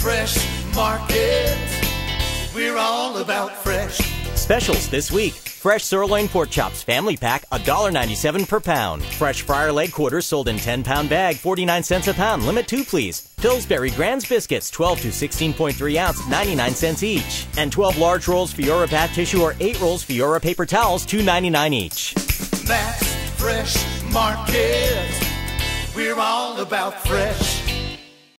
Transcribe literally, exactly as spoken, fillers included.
Fresh Market. We're all about fresh. Specials this week. Fresh sirloin pork chops family pack, one dollar ninety-seven per pound. Fresh fryer leg quarters sold in ten pound bag, forty-nine cents a pound. Limit two, please. Pillsbury Grand's biscuits, twelve to sixteen point three ounce, ninety-nine cents each. And twelve large rolls Fiora bath tissue or eight rolls Fiora paper towels, two ninety-nine each. That's Fresh Market. We're all about fresh.